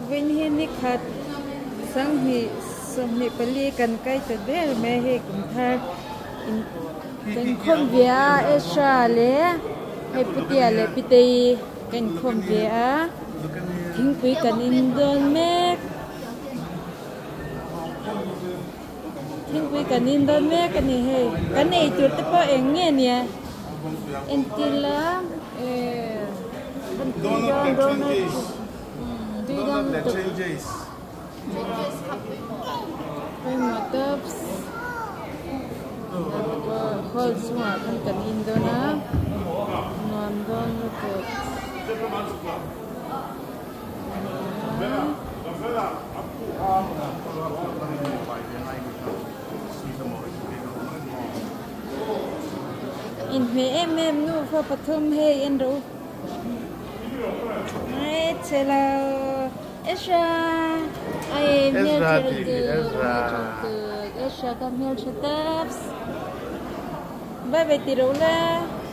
Vinh hi ni khat sang hi pali kan kai ta der me he kum thar in kan khom via esha le he putia le pitei kan khom via thing pui kan in don me thing pui kan in don me kan ni he kan nei tur te po eng nge nia entila Donut Donut changes. Tops hol semua kan Indona nonton untuk in em nu for pathum he enro ai chela Esha I Esha come here to taps bye bye tirula